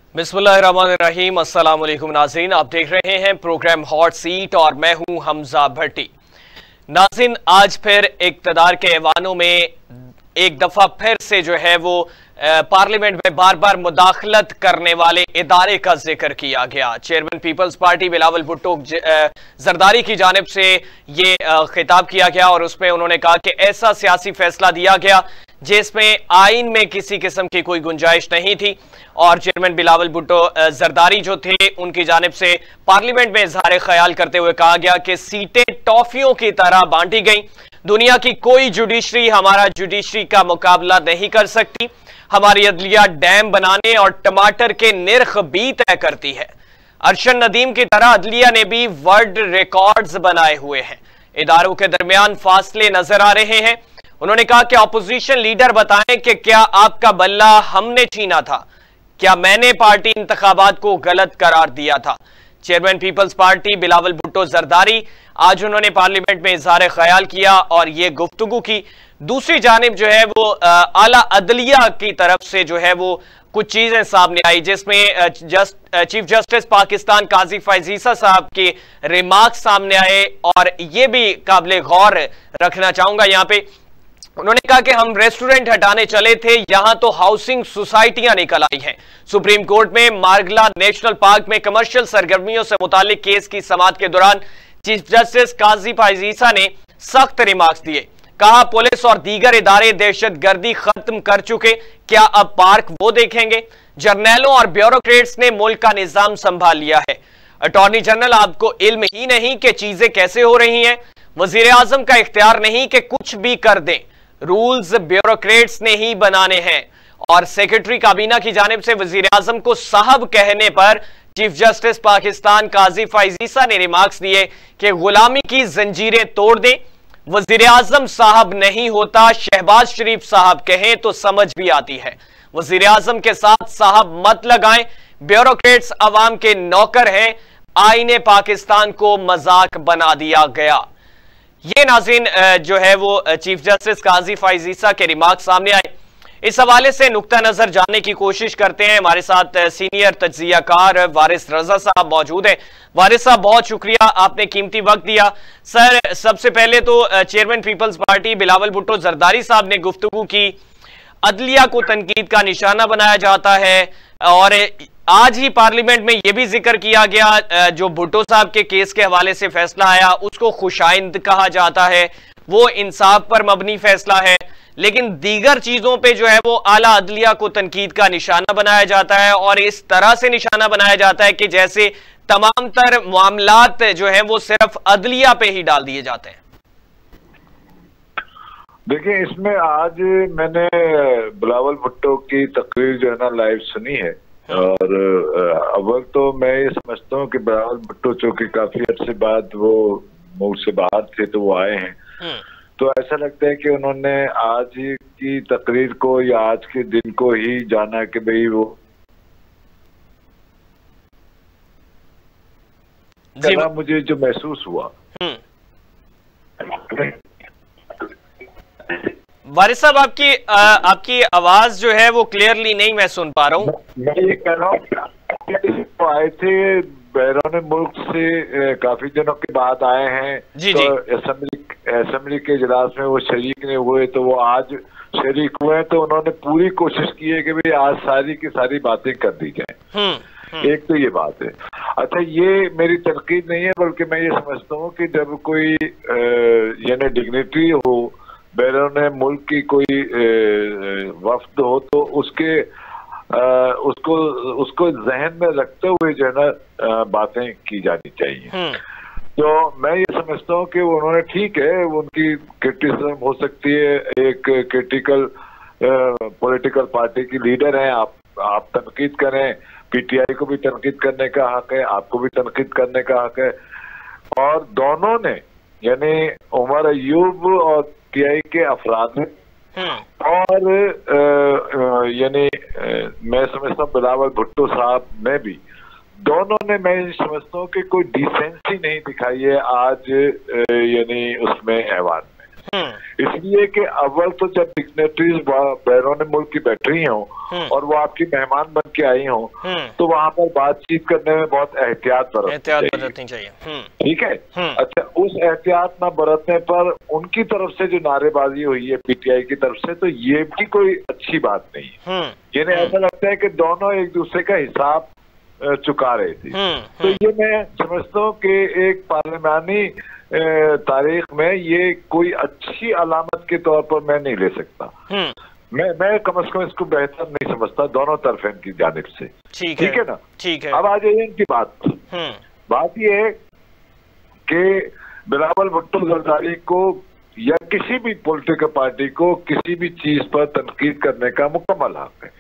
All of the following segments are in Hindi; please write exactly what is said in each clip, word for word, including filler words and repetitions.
बिस्मिल्लाहिर्रहमानिर्रहीम, अस्सलाम वालेकुम नाज़रीन, आप देख रहे हैं प्रोग्राम हॉट सीट और मैं हूं हमजा भट्टी। नाज़रीन, आज फिर इक़्तिदार के ऐवानों में एक दफा फिर से जो है वो पार्लियामेंट में बार बार मुदाखलत करने वाले इदारे का जिक्र किया गया। Chairman People's Party Bilawal Bhutto Zardari की जानिब से ये खिताब किया गया और उसमें उन्होंने कहा कि ऐसा सियासी फैसला दिया गया जिसमें आइन में किसी किस्म की कोई गुंजाइश नहीं थी। और चेयरमैन बिलावल भुट्टो जरदारी जो थे उनकी जानिब से पार्लियामेंट में इजहार ख्याल करते हुए कहा गया कि सीटें टॉफियों की तरह बांटी गई। दुनिया की कोई जुडिशरी हमारा जुडिशरी का मुकाबला नहीं कर सकती। हमारी अदलिया डैम बनाने और टमाटर के निर्ख भी तय करती है। अरशद नदीम की तरह अदलिया ने भी वर्ल्ड रिकॉर्ड्स बनाए हुए हैं। इदारों के दरमियान फासले नजर आ रहे हैं। उन्होंने कहा कि ऑपोजिशन लीडर बताएं कि क्या आपका बल्ला हमने छीना था, क्या मैंने पार्टी इंतखाबात को गलत करार दिया था। Chairman People's Party Bilawal Bhutto Zardari आज उन्होंने पार्लियामेंट में इजहार ख्याल किया और ये गुफ्तगू की। दूसरी जानिब जो है वो आला अदलिया की तरफ से जो है वो कुछ चीजें सामने आई जिसमें just chief justice Pakistan Qazi Faez Isa साहब के रिमार्क्स सामने आए और ये भी काबिल गौर रखना चाहूंगा यहाँ पे। उन्होंने कहा कि हम रेस्टोरेंट हटाने चले थे, यहां तो हाउसिंग सोसाइटियां निकल आई हैं। सुप्रीम कोर्ट में मारगला नेशनल पार्क में कमर्शियल सरगर्मियों से मुतालिक केस की समाअत के दौरान चीफ जस्टिस काजी फैज ईसा ने सख्त रिमार्क्स दिए। कहा पुलिस और दीगर इदारे दहशतगर्दी खत्म कर चुके, क्या अब पार्क वो देखेंगे। जर्नैलों और ब्यूरोक्रेट्स ने मुल्क का निजाम संभाल लिया है। अटॉर्नी जनरल आपको इल्म ही नहीं कि चीजें कैसे हो रही हैं। वजीर आजम का इख्तियार नहीं कि कुछ भी कर दें, रूल्स ब्यूरोक्रेट्स ने ही बनाने हैं। और सेक्रेटरी काबीना की जानिब से वजीर आजम को साहब कहने पर चीफ जस्टिस पाकिस्तान काजी फैज ईसा ने रिमार्क्स दिए कि गुलामी की जंजीरें तोड़ दें। वजीर आजम साहब नहीं होता, शहबाज शरीफ साहब कहें तो समझ भी आती है। वजीर आजम के साथ साहब मत लगाएं, ब्यूरोक्रेट्स अवाम के नौकर हैं। आईने पाकिस्तान को मजाक बना दिया गया। ये नाज़रीन जो है वो चीफ जस्टिस काजी फैज ईसा के रिमार्क सामने आए। इस हवाले से नुक्ता नजर जानने की कोशिश करते हैं। हमारे साथ सीनियर तज्जियाकार वारिस रजा साहब मौजूद हैं। वारिस साहब, बहुत शुक्रिया, आपने कीमती वक्त दिया। सर, सबसे पहले तो chairman People's Party Bilawal Bhutto Zardari साहब ने गुफ्तगू की, अदलिया को तनकीद का निशाना बनाया जाता है और आज ही पार्लियामेंट में यह भी जिक्र किया गया जो भुट्टो साहब के केस के हवाले से फैसला आया उसको खुशाइंद कहा जाता है, वो इंसाफ पर मबनी फैसला है। लेकिन दीगर चीजों पे जो है वो आला अदलिया को तनकीद का निशाना बनाया जाता है और इस तरह से निशाना बनाया जाता है कि जैसे तमाम तर मामलात जो है वो सिर्फ अदलिया पे ही डाल दिए जाते हैं। देखिए, इसमें आज मैंने बिलावल भुट्टो की तकरीर जो है ना लाइव सुनी है और अव्वल तो मैं ये समझता हूँ कि बिलावल भुट्टो चूंकि काफी अर्से बाद वो मुल्क से बाहर थे तो वो आए हैं, तो ऐसा लगता है कि उन्होंने आज की तकरीर को या आज के दिन को ही जाना कि भाई वो जी मुझे जो महसूस हुआ। वारिस साहब, आपकी आ, आपकी आवाज जो है वो क्लियरली नहीं मैं सुन पा रहा हूँ। मैं ये कह रहा हूँ आए थे बैरून मुल्क से, काफी दिनों के बाद आए हैं। जी, तो जी। असेंबली असेंबली के इजलास में वो शरीक नहीं हुए तो वो आज शरीक हुए, तो उन्होंने पूरी कोशिश की है कि भाई आज सारी की सारी बातें कर दी जाए। एक तो ये बात है। अच्छा, ये मेरी तनकीद नहीं है बल्कि मैं ये समझता हूँ कि जब कोई यानी डिग्निटरी हो, बैरून मुल्क की कोई वफ्द हो, तो उसके आ, उसको उसको जहन में रखते हुए जो है ना बातें की जानी चाहिए। तो मैं ये समझता हूँ कि उन्होंने, ठीक है, उनकी क्रिटिसिज्म हो सकती है, एक क्रिटिकल पॉलिटिकल पार्टी की लीडर हैं, आप आप तनकीद करें, पीटीआई को भी तनकीद करने का हक है, आपको भी तनकीद करने का हक है। और दोनों ने यानी उमर अयूब और पीटीआई के अफराद ने और यानी मैं समझता हूँ बिलावल भुट्टो साहब ने भी, दोनों ने, मैं समझता हूँ कि कोई डिसेंसी नहीं दिखाई है आज यानी उसमें ऐवान इसलिए कि अव्वल तो जब डिग्नेटरीज बैरून मुल्क की बैठ रही हो और वो आपकी मेहमान बन के आई हो, तो वहां पर बातचीत करने में बहुत एहतियात बरतनी चाहिए। ठीक है। अच्छा, उस एहतियात न बरतने पर उनकी तरफ से जो नारेबाजी हुई है पीटीआई की तरफ से, तो ये भी कोई अच्छी बात नहीं है। जिन्हें ऐसा लगता है कि दोनों एक दूसरे का हिसाब चुका रहे थे। तो ये मैं समझता हूँ कि एक पार्लियामानी तारीख में ये कोई अच्छी अलामत के तौर पर मैं नहीं ले सकता। मैं मैं कम से कम इसको बेहतर नहीं समझता दोनों तरफ इनकी जानिब से। ठीक है ना? ठीक है। अब आ जाइए इनकी बात। बात ये है कि बिलावल भुट्टो जरदारी को या किसी भी पॉलिटिकल पार्टी को किसी भी चीज पर तनकीद करने का मुकम्मल हक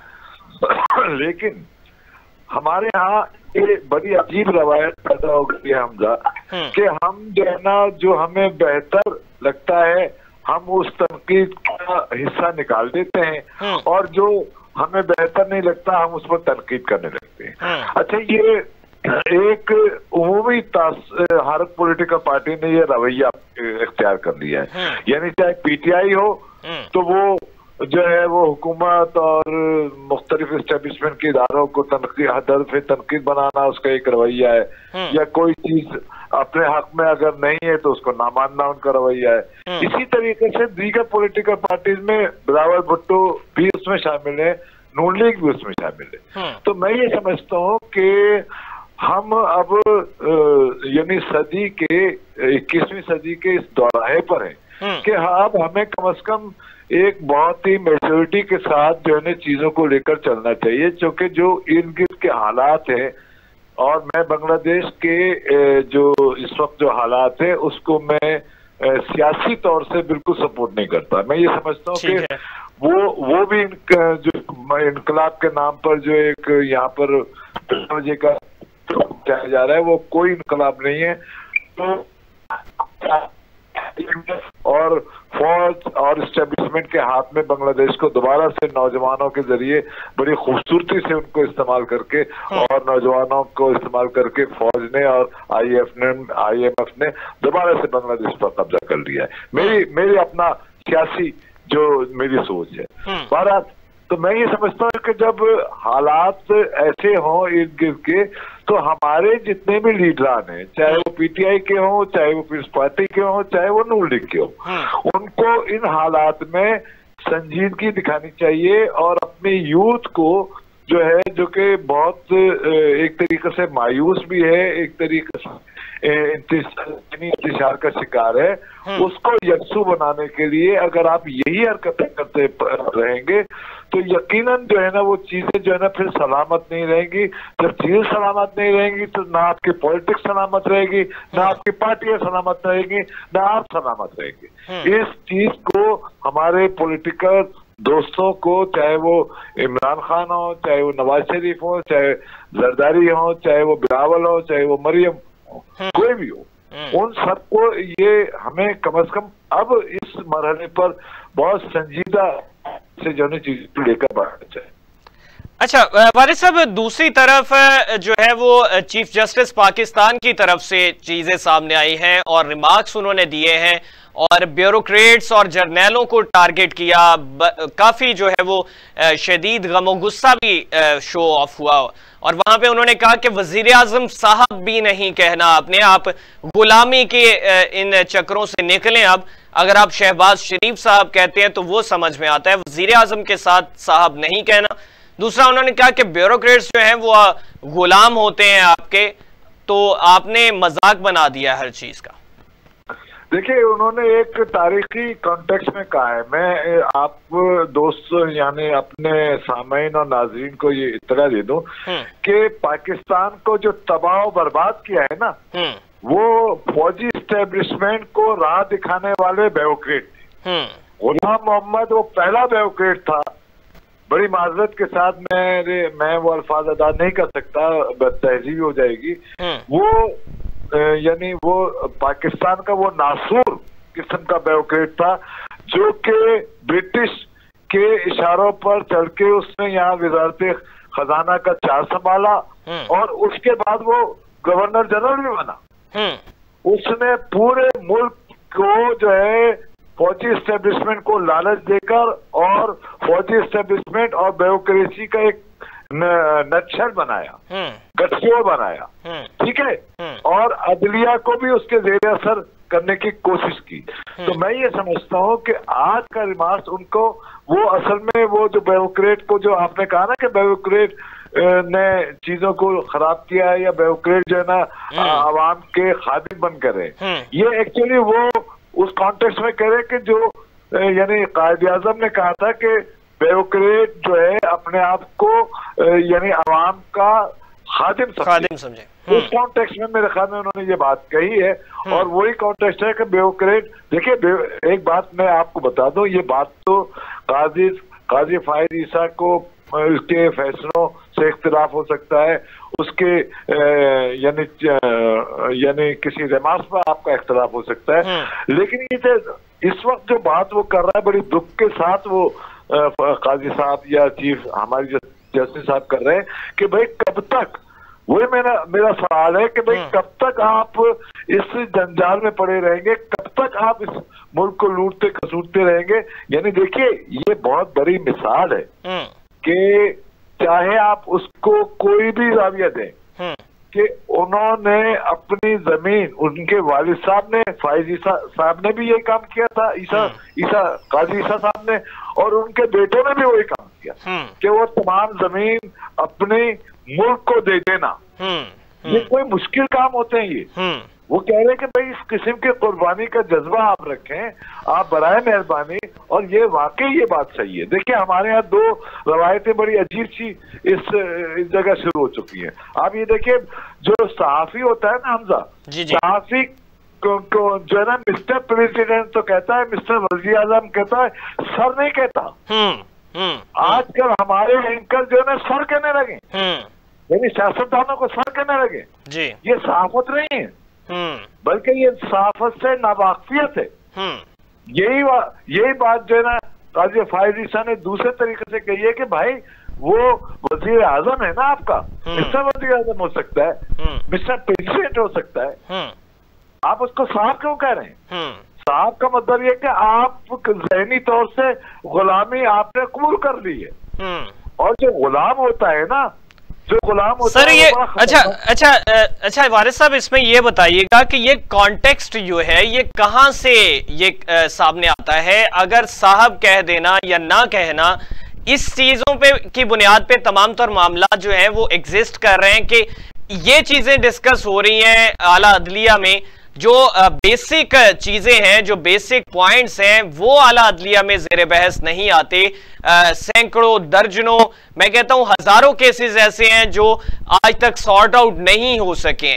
है, लेकिन हमारे यहाँ ये बड़ी अजीब रवायत पैदा हो गई है हमजा कि हम जो है ना, जो हमें बेहतर लगता है हम उस तनकीद का हिस्सा निकाल देते हैं और जो हमें बेहतर नहीं लगता हम उस पर तनकीद करने लगते हैं। अच्छा, ये एक उमूमी हर पॉलिटिकल पार्टी ने ये रवैया इख्तियार कर लिया है, यानी चाहे पीटीआई हो तो वो जो है वो हुकूमत और मुख्तलिफ एस्टेब्लिशमेंट के इदारों को तनकीद हदफ तनकीद बनाना उसका एक रवैया है, या कोई चीज अपने हक में अगर नहीं है तो उसको ना मानना उनका रवैया है। इसी तरीके से दीगर पॉलिटिकल पार्टीज में बिलावल भुट्टो भी उसमें शामिल है, नून लीग भी उसमें शामिल है। तो मैं ये समझता हूँ कि हम अब यानी सदी के इक्कीसवीं सदी के इस दौराहे पर हैं कि अब हमें कम से कम एक बहुत ही मेच्योरिटी के साथ जो है चीजों को लेकर चलना चाहिए, क्योंकि जो इर्द गिर्द के हालात हैं, और मैं बांग्लादेश के जो इस वक्त जो हालात है उसको मैं सियासी तौर से बिल्कुल सपोर्ट नहीं करता। मैं ये समझता हूँ कि वो वो भी जो इनकलाब के नाम पर जो एक यहाँ पर वजह का किया जा रहा है वो कोई इनकलाब नहीं है। तो और फौज और एस्टेब्लिशमेंट के हाथ में बांग्लादेश को दोबारा से नौजवानों के जरिए बड़ी खूबसूरती से उनको इस्तेमाल करके और नौजवानों को इस्तेमाल करके फौज ने और आईएफ ने आईएमएफ ने दोबारा से बांग्लादेश पर कब्जा कर लिया है। मेरी मेरी अपना सियासी जो मेरी सोच है। भारत तो मैं ये समझता हूँ कि जब हालात ऐसे हों इर्द गिर्द के, तो हमारे जितने भी लीडरान हैं, चाहे वो पीटीआई के हों, चाहे वो पीपल्स पार्टी के हों, चाहे वो नून लीग के हों, उनको इन हालात में संजीदगी दिखानी चाहिए और अपने यूथ को जो है, जो कि बहुत एक तरीके से मायूस भी है, एक तरीके से इंतशार का शिकार है, उसको यकसू बनाने के लिए अगर आप यही हरकतें करते रहेंगे तो यकीनन जो है ना वो चीजें जो है ना फिर सलामत नहीं रहेंगी। जब चीजें सलामत नहीं रहेंगी तो ना आपकी पॉलिटिक्स सलामत रहेगी, ना आपकी पार्टियां सलामत रहेगी, ना आप सलामत रहेंगे। इस चीज को हमारे पॉलिटिकल दोस्तों को, चाहे वो इमरान खान हो, चाहे वो नवाज शरीफ हो, चाहे जरदारी हो, चाहे वो बिलावल हो, चाहे वो मरियम हो, कोई भी हो, उन सबको ये हमें कम से कम अब इस मरहले पर बहुत संजीदा से जो है चीज लेकर बढ़ना चाहिए। अच्छा वारिस साहब, दूसरी तरफ जो है वो चीफ जस्टिस पाकिस्तान की तरफ से चीजें सामने आई हैं और रिमार्क्स उन्होंने दिए हैं और ब्यूरोक्रेट्स और जर्नैलों को टारगेट किया। काफी जो है वो शदीद गम और गुस्सा भी शो ऑफ हुआ और वहां पे उन्होंने कहा कि वजीर आजम साहब भी नहीं कहना, अपने आप गुलामी के इन चक्रों से निकलें। अब अगर आप शहबाज शरीफ साहब कहते हैं तो वो समझ में आता है, वजीर आजम के साथ साहब नहीं कहना। दूसरा उन्होंने कहा कि ब्यूरोक्रेट्स जो हैं वो गुलाम होते हैं आपके, तो आपने मजाक बना दिया हर चीज का। देखिए, उन्होंने एक तारीखी कॉन्टेक्स्ट में कहा है। मैं आप दोस्त यानी अपने सामईन और नाजरीन को ये इत्तला दे दूं कि पाकिस्तान को जो तबाह बर्बाद किया है ना, वो फौजी एस्टेब्लिशमेंट को राह दिखाने वाले ब्यूरोक्रेट थे। गुलाम मोहम्मद वो पहला ब्यूरोक्रेट था। बड़ी माजरत के साथ मेरे मैं वो अल्फाज अदा नहीं कर सकता, तहजीब हो जाएगी। वो यानी वो पाकिस्तान का वो नासूर किस्म का ब्यूरोक्रेट था जो कि ब्रिटिश के इशारों पर चल के उसने यहाँ वजारत खजाना का चार्ज संभाला और उसके बाद वो गवर्नर जनरल भी बना। उसने पूरे मुल्क को जो है फौजी एस्टेब्लिशमेंट को लालच देकर और फौजी एस्टेब्लिशमेंट और ब्यूरोक्रेसी का एक नक्शल बनाया, गठजोड़ बनाया, ठीक है, और अदलिया को भी उसके जेर असर करने की कोशिश की। तो मैं ये समझता हूँ कि आज का रिमार्क्स उनको वो असल में वो जो ब्यूरोक्रेट को जो आपने कहा ना कि ब्यूरोक्रेट ने चीजों को खराब किया है या ब्यूरोक्रेट जो है ना आवाम के खादिम बन कर रहे, ये एक्चुअली वो उस कॉन्टेक्स्ट में करे कि जो यानी कायद आजम ने कहा था कि ब्यूरोक्रेट जो है अपने आप को यानी आवाम का खादिम खादिम समझे, उस कॉन्टेक्स्ट में मेरे ख्याल में उन्होंने ये बात कही है। और वही कॉन्टेक्स्ट है कि ब्यूरोक्रेट, देखिए एक बात मैं आपको बता दूं, ये बात तो काजी काजी फायद ईसा को उसके फैसलों से इख्तिलाफ हो सकता है, उसके यानी यानी किसी रिमार्क्स पर आपका इख्तिलाफ हो सकता है, लेकिन ये इस वक्त जो बात वो कर रहा है बड़ी दुख के साथ वो काजी साहब या चीफ हमारी जस्टिस साहब कर रहे हैं कि भाई कब तक, वही मेरा मेरा सवाल है कि भाई कब तक आप इस जंजाल में पड़े रहेंगे, कब तक आप इस मुल्क को लूटते खसूटते रहेंगे। यानी देखिए ये बहुत बड़ी मिसाल है कि चाहे आप उसको कोई भी जाविया दें कि उन्होंने अपनी जमीन, उनके वालिद साहब ने, फायद ईसा साहब ने भी यही काम किया था, ईसा ईसा काजी ईसा साहब ने, और उनके बेटों ने भी वही काम किया कि वो तमाम जमीन अपने मुल्क को दे देना। ये कोई मुश्किल काम होते हैं ये। वो कह रहे हैं कि भाई इस किस्म के कुर्बानी का जज्बा आप रखें, आप बराए मेहरबानी, और ये वाकई ये बात सही है। देखिए हमारे यहाँ दो रवायतें बड़ी अजीब सी इस इस जगह शुरू हो चुकी हैं। आप ये देखिए जो सहाफी होता है ना हमजा, सहाफी को, को जो है ना मिस्टर प्रेसिडेंट तो कहता है, मिस्टर वजीर आजम कहता है, सर नहीं कहता। आजकल हमारे एंकर जो है ना सर कहने लगे, यानी सियासतदानों को सर कहने लगे जी। ये सहाफत नहीं है बल्कि ये सहाफत से नावाकिफियत है। यही यही बात जो है ना काजी फायद ईसा ने दूसरे तरीके से कही है कि भाई वो वजीर आजम है ना आपका, मिस्टर वजीर आजम हो सकता है, मिस्टर प्रेसिडेंट हो सकता है, आप उसको साहब क्यों कह रहे हैं? साहब का मतलब ये कि आप ज़हनी तौर से गुलामी आपने कबूल कर ली है, और जो गुलाम होता है ना, जो गुलाम होता सर है, ये अच्छा अच्छा अच्छा वारिस साहब इसमें ये बताइएगा कि ये कॉन्टेक्स्ट जो है ये कहां से ये आ, सामने आता है? अगर साहब कह देना या ना कहना, इस चीजों पे की बुनियाद पे तमाम तर मामला जो है वो एग्जिस्ट कर रहे हैं कि ये चीजें डिस्कस हो रही हैं आला अदलिया में, जो बेसिक चीजें हैं, जो बेसिक पॉइंट्स हैं, वो आला अदलिया में जेर बहस नहीं आते। सैकड़ों दर्जनों, मैं कहता हूं हजारों केसेस ऐसे हैं जो आज तक सॉर्ट आउट नहीं हो सके।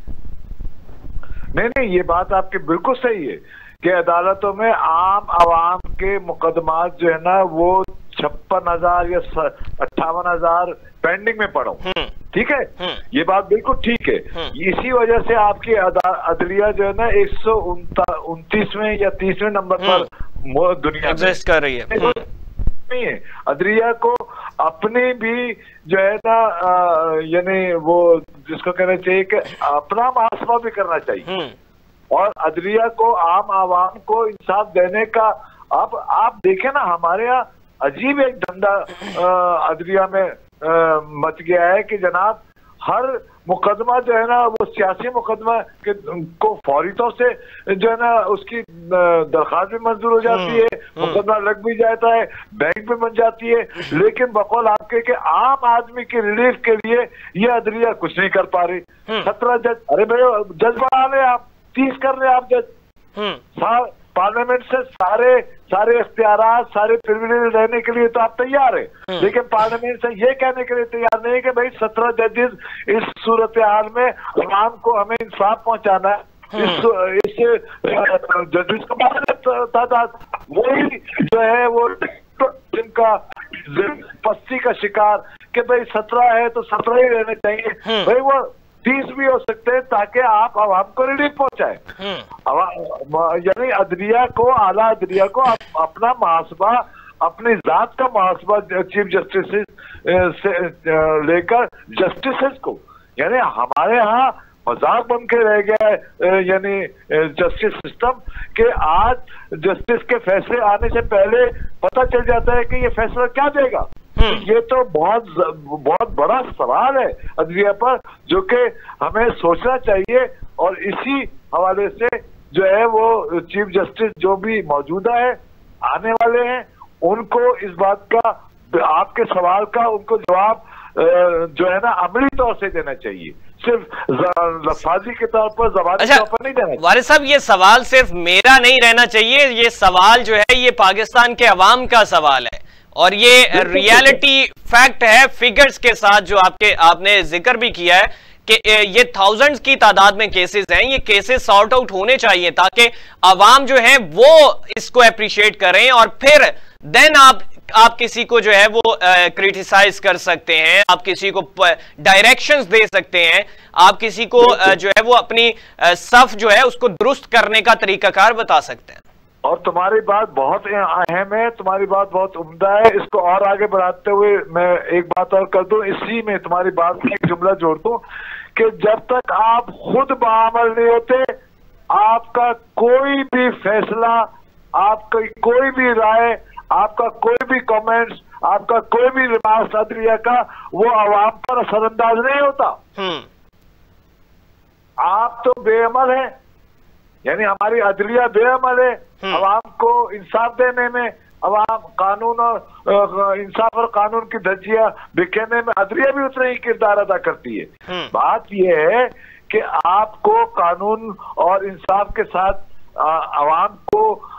नहीं नहीं ये बात आपकी बिल्कुल सही है कि अदालतों में आम आवाम के मुकदमात जो है ना वो छप्पन हजार या अट्ठावन हजार पेंडिंग में पड़ा, ठीक है, ये बात बिल्कुल ठीक है। इसी वजह से आपकी अदलिया जो है ना एक सौ उनतीसवें या तीसवें नंबर पर दुनिया एग्जिस्ट कर रही है। नहीं है, अदलिया को अपनी भी जो है ना यानी वो जिसको कहना चाहिए कि अपना मुहासबा भी करना चाहिए, और अदलिया को आम आवाम को इंसाफ देने का। अब आप देखें ना हमारे यहाँ अजीब एक धंधा अदलिया में आ, मच गया है कि जनाब हर मुकदमा जो है ना वो सियासी मुकदमा के को फौरी तौर से जो है ना उसकी दरखास्त भी मंजूर हो जाती है, मुकदमा लग भी जाता है, बैंक भी बन जाती है, लेकिन बकौल आपके के आम आदमी के रिलीफ के लिए ये अदलिया कुछ नहीं कर पा रही। सत्रह जज, अरे भाई जज बढ़ा ले आप, तीस कर ले आप जज, पार्लियामेंट से सारे सारे इख्तियारात, सारे प्रिविलेज लेने के लिए तो आप तैयार है, लेकिन पार्लियामेंट से ये कहने के लिए तैयार नहीं है कि भाई सत्रह जजेस इस सूरत हाल में आवाम को हमें इंसाफ पहुंचाना है। इस इस जजेस का तादाद वही जो है वो जिनका पस्ती का शिकार कि भाई सत्रह है तो सत्रह ही रहने चाहिए, भाई वो तीस भी हो सकते हैं ताकि आप आवाम को रिलीफ पहुंचाए। यानी अदलिया को, आला अदलिया को अप, अपना मुहासबा, अपनी जात का मुहासबा चीफ जस्टिस से लेकर जस्टिस को, यानी हमारे यहाँ मजाक बन के रह गया है यानी जस्टिस सिस्टम के आज जस्टिस के फैसले आने से पहले पता चल जाता है कि ये फैसला क्या देगा। ये तो बहुत बहुत बड़ा सवाल है अदलिया पर, जो कि हमें सोचना चाहिए। और इसी हवाले से जो है वो चीफ जस्टिस जो भी मौजूदा है, आने वाले हैं, उनको इस बात का, आपके सवाल का उनको जवाब जो है ना अमली तौर से देना चाहिए, सिर्फ लफ्ज़ी के तौर पर, ज़बानी अच्छा, तौर पर नहीं देना चाहिए। वारिस साहब, ये सवाल सिर्फ मेरा नहीं रहना चाहिए, ये सवाल जो है ये पाकिस्तान के अवाम का सवाल है और ये रियलिटी फैक्ट है, फिगर्स के साथ जो आपके आपने जिक्र भी किया है कि ये थाउजेंड्स की तादाद में केसेस हैं। ये केसेस सॉर्ट आउट होने चाहिए ताकि अवाम जो है वो इसको अप्रिशिएट करें और फिर देन आप आप किसी को जो है वो क्रिटिसाइज कर सकते हैं, आप किसी को डायरेक्शंस दे सकते हैं, आप किसी को आ, जो है वो अपनी आ, सफ जो है उसको दुरुस्त करने का तरीकाकार बता सकते हैं। और तुम्हारी बात बहुत अहम है, तुम्हारी बात बहुत उम्दा है। इसको और आगे बढ़ाते हुए मैं एक बात और कर दूं, इसी में तुम्हारी बात की एक जुमला जोड़ दूं कि जब तक आप खुद बाअमल नहीं होते, आपका कोई भी फैसला, आपकी कोई भी राय, आपका कोई भी कमेंट्स, आपका कोई भी रिमार्क्स अदलिया का, वो आवाम पर असरअंदाज नहीं होता। आप तो बेअमल हैं, यानी हमारी अदलिया बेअमल है अवाम को इंसाफ देने में, अवाम कानून और इंसाफ और कानून की धज्जियां बिखेरने में अदलिया भी उतना ही किरदार अदा करती है। बात यह है कि आपको कानून और इंसाफ के साथ अवाम को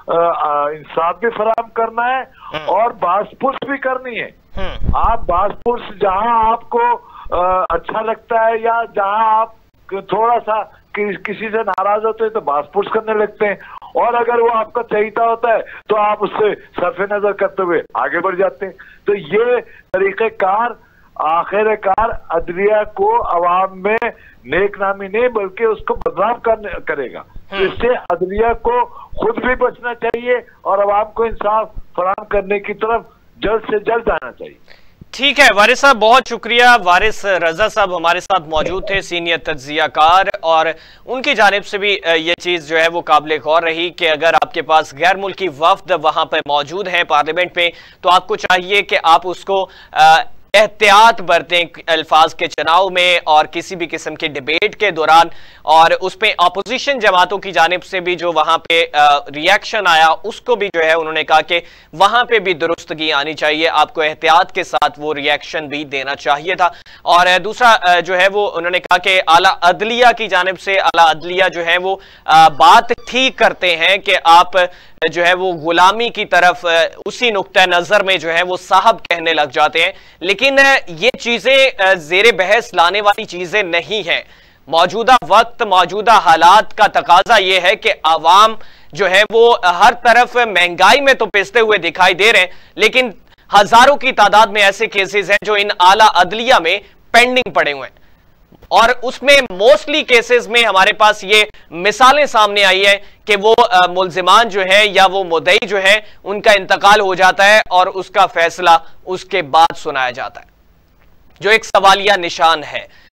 इंसाफ भी फराहम करना है और बासपुर्स भी करनी है। आप बासपुर्स जहां आपको आ, अच्छा लगता है या जहां आप थोड़ा सा कि, किसी से नाराज होते हैं तो बासपुर्स करने लगते हैं, और अगर वो आपका चहीता होता है तो आप उससे सरफे नजर करते हुए आगे बढ़ जाते हैं। तो ये तरीक़ेकार आखिरकार अदलिया को अवाम में नेक नामी नहीं बल्कि उसको बदनाम करने करेगा। इससे अदलिया को खुद भी बचना चाहिए और अवाम को इंसाफ फराहम करने की तरफ जल्द से जल्द आना चाहिए। ठीक है वारिस साहब, बहुत शुक्रिया। वारिस रजा साहब हमारे साथ मौजूद थे, सीनियर तज्जियाकार, और उनकी जानिब से भी ये चीज़ जो है वो काबिल गौर रही कि अगर आपके पास गैर मुल्की वफ्द वहाँ पर मौजूद है पार्लियामेंट में तो आपको चाहिए कि आप उसको आ, एहतियात बरतें अल्फाज के चुनाव में और किसी भी किस्म के डिबेट के दौरान, और उस पर अपोजिशन जमातों की जानिब से भी जो वहाँ पे रिएक्शन आया उसको भी जो है उन्होंने कहा कि वहाँ पे भी दुरुस्तगी आनी चाहिए, आपको एहतियात के साथ वो रिएक्शन भी देना चाहिए था। और दूसरा जो है वो उन्होंने कहा कि आला अदलिया की जानिब से आला अदलिया जो है वो बात ठीक करते हैं कि आप जो है वो गुलामी की तरफ उसी नुक्ता नजर में जो है वो साहब कहने लग जाते हैं, लेकिन ये चीजें जेरे बहस लाने वाली चीजें नहीं है। मौजूदा वक्त, मौजूदा हालात का तकाजा ये है कि आवाम जो है वो हर तरफ महंगाई में तो पिसते हुए दिखाई दे रहे हैं, लेकिन हजारों की तादाद में ऐसे केसेस हैं जो इन आला अदलिया में पेंडिंग पड़े हुए हैं, और उसमें मोस्टली केसेस में हमारे पास ये मिसालें सामने आई है कि वो मुल्जिमान जो है या वो मुद्दई जो है उनका इंतकाल हो जाता है और उसका फैसला उसके बाद सुनाया जाता है, जो एक सवालिया निशान है।